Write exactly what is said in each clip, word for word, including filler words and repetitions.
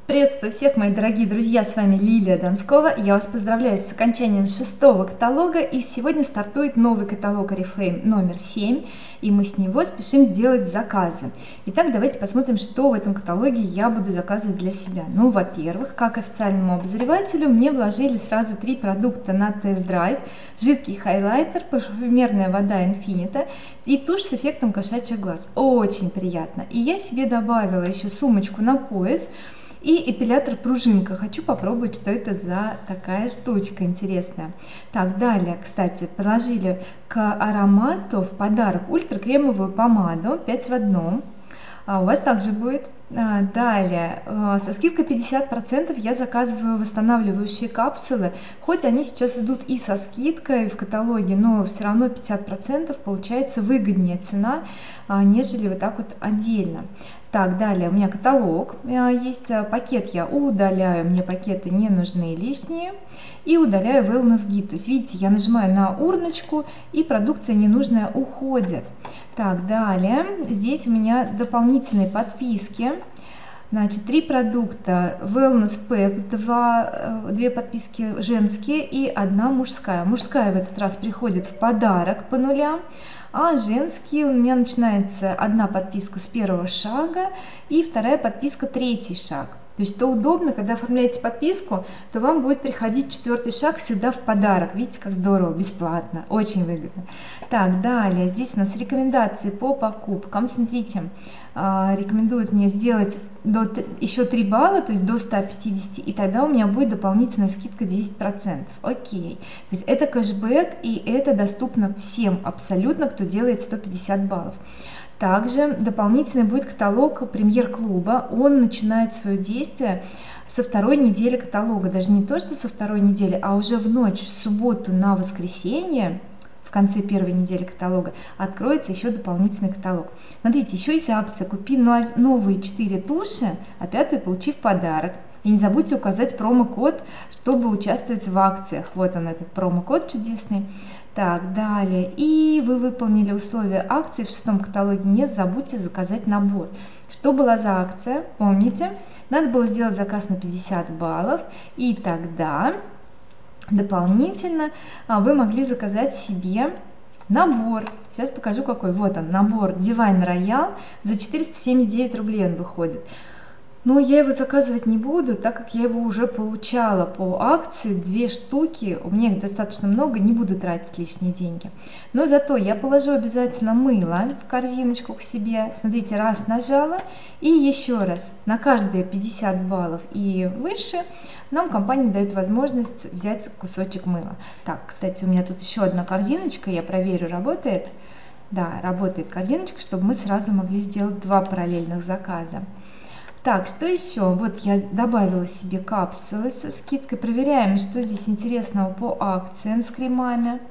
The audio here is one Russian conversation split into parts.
Приветствую всех, мои дорогие друзья, с вами Лилия Донскова. Я вас поздравляю с окончанием шестого каталога, и сегодня стартует новый каталог Oriflame номер семь, и мы с него спешим сделать заказы. Итак, давайте посмотрим, что в этом каталоге я буду заказывать для себя. Ну, во-первых, как официальному обозревателю, мне вложили сразу три продукта на тест-драйв: жидкий хайлайтер, парфюмерная вода Infinita и тушь с эффектом кошачьих глаз. Очень приятно. И я себе добавила еще сумочку на пояс и эпилятор пружинка. Хочу попробовать, что это за такая штучка интересная. Так, далее, кстати, положили к аромату в подарок ультракремовую помаду пять в одном. А у вас также будет. А, далее, со скидкой пятьдесят процентов я заказываю восстанавливающие капсулы. Хоть они сейчас идут и со скидкой в каталоге, но все равно пятьдесят процентов получается выгоднее цена, нежели вот так вот отдельно. Так, далее у меня каталог есть, пакет я удаляю, мне пакеты не нужны лишние, и удаляю wellness гид. То есть видите, я нажимаю на урночку, и продукция ненужная уходит. Так, далее здесь у меня дополнительные подписки. Значит, три продукта: Wellness Pack, два, две подписки женские и одна мужская. Мужская в этот раз приходит в подарок по нулям, а женские у меня начинается одна подписка с первого шага и вторая подписка третий шаг. То есть, что удобно, когда оформляете подписку, то вам будет приходить четвертый шаг всегда в подарок. Видите, как здорово, бесплатно, очень выгодно. Так, далее, здесь у нас рекомендации по покупкам. Смотрите, рекомендуют мне сделать до, еще три балла, то есть до ста пятидесяти, и тогда у меня будет дополнительная скидка десять процентов. Окей, то есть это кэшбэк, и это доступно всем абсолютно, кто делает сто пятьдесят баллов. Также дополнительный будет каталог премьер-клуба. Он начинает свое действие со второй недели каталога. Даже не то, что со второй недели, а уже в ночь с субботу на воскресенье, в конце первой недели каталога, откроется еще дополнительный каталог. Смотрите, еще есть акция: купи новые четыре туши, а пятую получи в подарок. И не забудьте указать промокод, чтобы участвовать в акциях. Вот он, этот промокод чудесный. Так, далее. И вы выполнили условия акции в шестом каталоге. Не забудьте заказать набор. Что была за акция? Помните? Надо было сделать заказ на пятьдесят баллов, и тогда дополнительно вы могли заказать себе набор. Сейчас покажу какой. Вот он, набор Divine Royal. За четыреста семьдесят девять рублей он выходит. Но я его заказывать не буду, так как я его уже получала по акции, две штуки, у меня их достаточно много, не буду тратить лишние деньги. Но зато я положу обязательно мыло в корзиночку к себе. Смотрите, раз нажала, и еще раз. На каждые пятьдесят баллов и выше нам компания дает возможность взять кусочек мыла. Так, кстати, у меня тут еще одна корзиночка, я проверю, работает. Да, работает корзиночка, чтобы мы сразу могли сделать два параллельных заказа. Так, что еще? Вот я добавила себе капсулы со скидкой. Проверяем, что здесь интересного по акциям с кремами.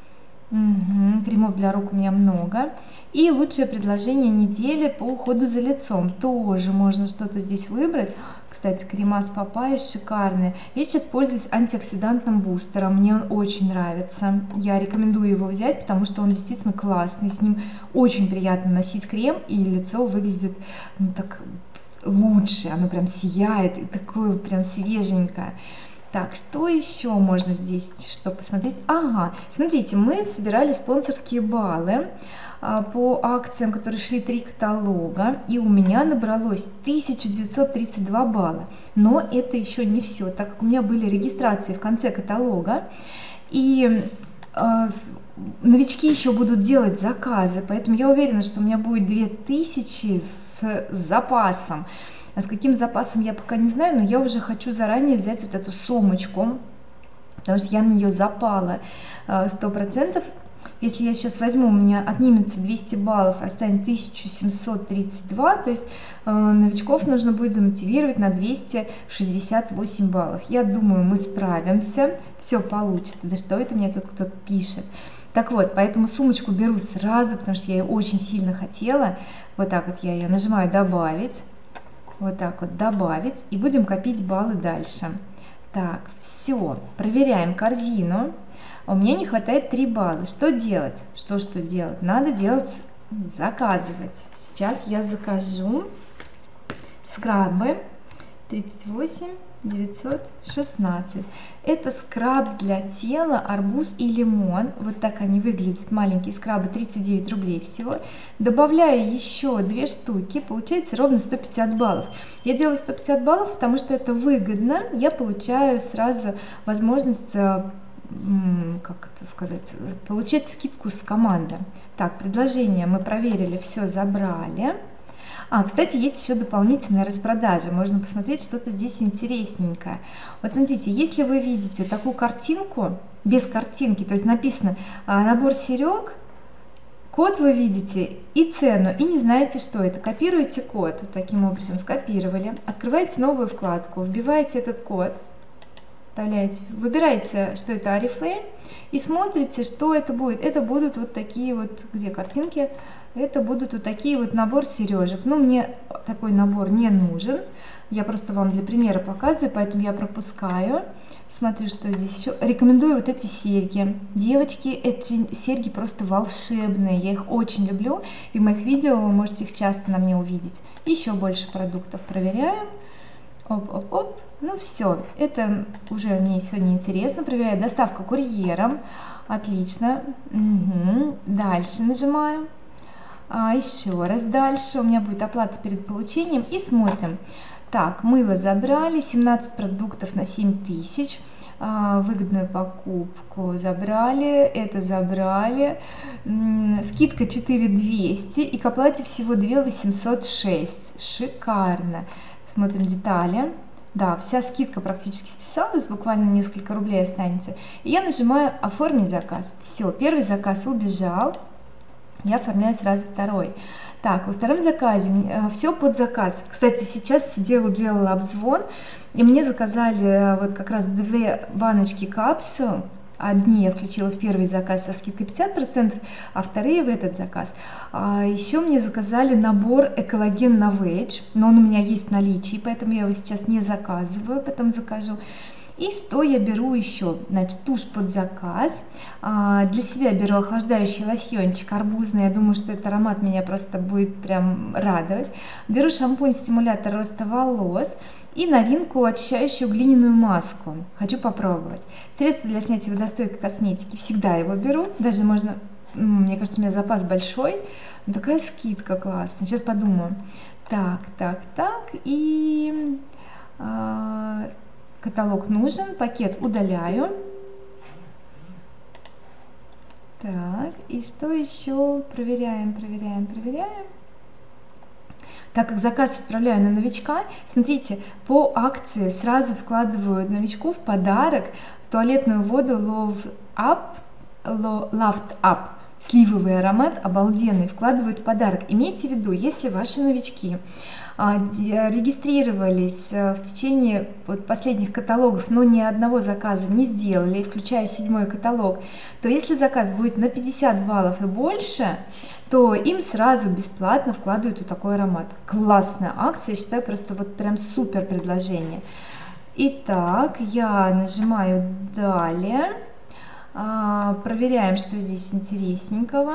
Угу, кремов для рук у меня много. И лучшее предложение недели по уходу за лицом. Тоже можно что-то здесь выбрать. Кстати, крема с папайей шикарные. Я сейчас пользуюсь антиоксидантным бустером. Мне он очень нравится. Я рекомендую его взять, потому что он действительно классный. С ним очень приятно носить крем, и лицо выглядит, ну, так лучше, оно прям сияет, и такое прям свеженькое. Так, что еще можно здесь, что посмотреть? Ага, смотрите, мы собирали спонсорские баллы а, по акциям, которые шли три каталога, и у меня набралось тысяча девятьсот тридцать два балла. Но это еще не все, так как у меня были регистрации в конце каталога, и а, новички еще будут делать заказы, поэтому я уверена, что у меня будет две тысячи с запасом. А с каким запасом я пока не знаю, но я уже хочу заранее взять вот эту сумочку, потому что я на нее запала сто процентов. Если я сейчас возьму, у меня отнимется двести баллов, останется тысяча семьсот тридцать два, то есть э, новичков нужно будет замотивировать на двести шестьдесят восемь баллов. Я думаю, мы справимся, все получится. Да что это мне тут кто-то пишет? Так вот, поэтому сумочку беру сразу, потому что я ее очень сильно хотела. Вот так вот я ее нажимаю «Добавить». Вот так вот «Добавить». И будем копить баллы дальше. Так, все. Проверяем корзину. У меня не хватает три балла. Что делать? Что, что делать? Надо делать, заказывать. Сейчас я закажу скрабы тридцать восемь девятьсот шестнадцать. Это скраб для тела арбуз и лимон. Вот так они выглядят, маленькие скрабы, тридцать девять рублей всего. Добавляю еще две штуки, получается ровно сто пятьдесят баллов. Я делаю сто пятьдесят баллов, потому что это выгодно. Я получаю сразу возможность, как это сказать, получать скидку с команды. Так, предложение мы проверили, все забрали. А, кстати, есть еще дополнительная распродажа, можно посмотреть что-то здесь интересненькое. Вот смотрите, если вы видите вот такую картинку, без картинки, то есть написано а, набор серег, код вы видите и цену, и не знаете, что это, копируете код, вот таким образом скопировали, открываете новую вкладку, вбиваете этот код, вставляете, выбираете, что это Oriflame, и смотрите, что это будет. Это будут вот такие вот, где картинки, это будут вот такие вот набор сережек. Но мне такой набор не нужен, я просто вам для примера показываю, поэтому я пропускаю. Смотрю, что здесь еще. Рекомендую вот эти серьги. Девочки, эти серьги просто волшебные, я их очень люблю, и в моих видео вы можете их часто на мне увидеть. Еще больше продуктов проверяем. Оп-оп-оп. Ну все, это уже мне сегодня интересно. Проверяю доставка курьером. Отлично. Угу. Дальше нажимаю. А, еще раз дальше. У меня будет оплата перед получением. И смотрим. Так, мыло забрали. семнадцать продуктов на семь тысяч. А, выгодную покупку забрали. Это забрали. М-м, скидка четыре тысячи двести. И к оплате всего две тысячи восемьсот шесть. Шикарно. Смотрим детали. Да, вся скидка практически списалась, буквально несколько рублей останется. И я нажимаю «Оформить заказ». Все, первый заказ убежал, я оформляю сразу второй. Так, во втором заказе э, все под заказ. Кстати, сейчас сидела, делала обзвон, и мне заказали э, вот как раз две баночки капсул. Одни я включила в первый заказ со скидкой пятьдесят процентов, а вторые в этот заказ. А еще мне заказали набор экологен на Veg, но он у меня есть в наличии, поэтому я его сейчас не заказываю, потом закажу. И что я беру еще? Значит, тушь под заказ. А, для себя беру охлаждающий лосьончик арбузный. Я думаю, что этот аромат меня просто будет прям радовать. Беру шампунь-стимулятор роста волос. И новинку очищающую глиняную маску. Хочу попробовать. Средство для снятия водостойкой косметики. Всегда его беру. Даже можно, мне кажется, у меня запас большой. Но такая скидка классная. Сейчас подумаю. Так, так, так. И э, каталог нужен. Пакет удаляю. Так, и что еще? Проверяем, проверяем, проверяем. Так как заказ отправляю на новичка, смотрите, по акции сразу вкладываю новичку в подарок туалетную воду Love Up, Loved Up, сливовый аромат, обалденный, вкладывают в подарок. Имейте в виду, если ваши новички а, регистрировались а, в течение вот, последних каталогов, но ни одного заказа не сделали, включая седьмой каталог, то если заказ будет на пятьдесят баллов и больше, то им сразу бесплатно вкладывают вот такой аромат. Классная акция, я считаю, просто вот прям супер предложение. Итак, я нажимаю «Далее». А, проверяем, что здесь интересненького.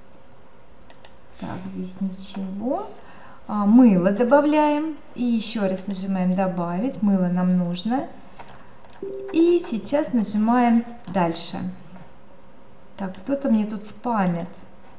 Так, здесь ничего. А, мыло добавляем. И еще раз нажимаем «Добавить». Мыло нам нужно. И сейчас нажимаем «Дальше». Так, кто-то мне тут спамит.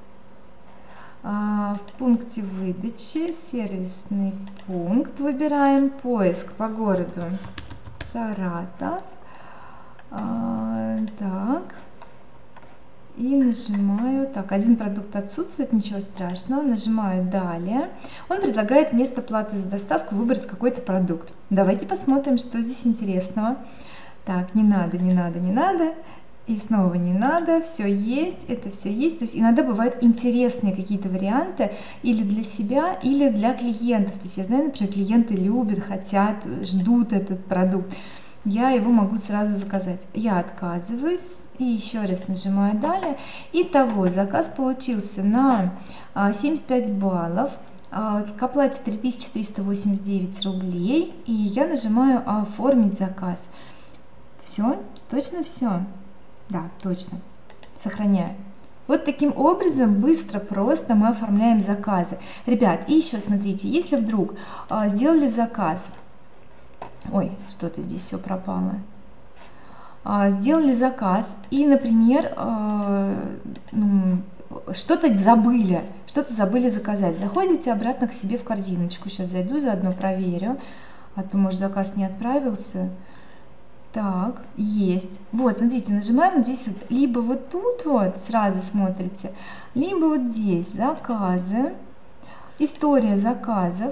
В пункте выдачи сервисный пункт выбираем, поиск по городу Саратов. А, так, и нажимаю, так, один продукт отсутствует, ничего страшного, нажимаю «Далее». Он предлагает вместо платы за доставку выбрать какой-то продукт. Давайте посмотрим, что здесь интересного. Так, не надо, не надо, не надо. И снова не надо, все есть, это все есть. То есть иногда бывают интересные какие-то варианты или для себя, или для клиентов. То есть я знаю, например, клиенты любят, хотят, ждут этот продукт. Я его могу сразу заказать. Я отказываюсь и еще раз нажимаю «Далее». Итого заказ получился на семьдесят пять баллов. К оплате три тысячи триста восемьдесят девять рублей. И я нажимаю «Оформить заказ». Все, точно все. Да, точно. Сохраняю. Вот таким образом быстро, просто мы оформляем заказы. Ребят, и еще смотрите, если вдруг а, сделали заказ, ой, что-то здесь все пропало. Сделали заказ и, например, ну, что-то забыли, что-то забыли заказать. Заходите обратно к себе в корзиночку. Сейчас зайду, заодно проверю, а то, может, заказ не отправился. Так, есть. Вот, смотрите, нажимаем здесь вот, либо вот тут вот, сразу смотрите, либо вот здесь заказы, история заказов.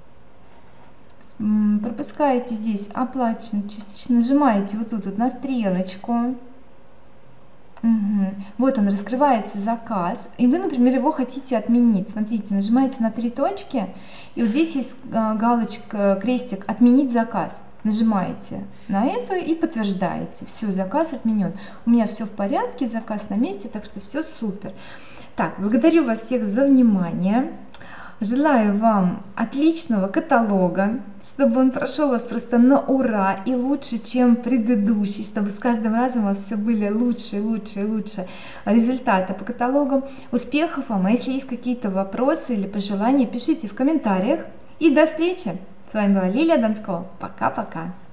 Пропускаете здесь оплачено частично, нажимаете вот тут вот на стрелочку. Угу. Вот он, раскрывается заказ, и вы, например, его хотите отменить. Смотрите, нажимаете на три точки, и вот здесь есть галочка, крестик «Отменить заказ». Нажимаете на это и подтверждаете. Все, заказ отменен. У меня все в порядке, заказ на месте, так что все супер. Так, благодарю вас всех за внимание. Желаю вам отличного каталога, чтобы он прошел вас просто на ура и лучше, чем предыдущий, чтобы с каждым разом у вас все были лучше, лучше, лучше результаты по каталогам. Успехов вам! А если есть какие-то вопросы или пожелания, пишите в комментариях. И до встречи! С вами была Лилия Донскова. Пока-пока!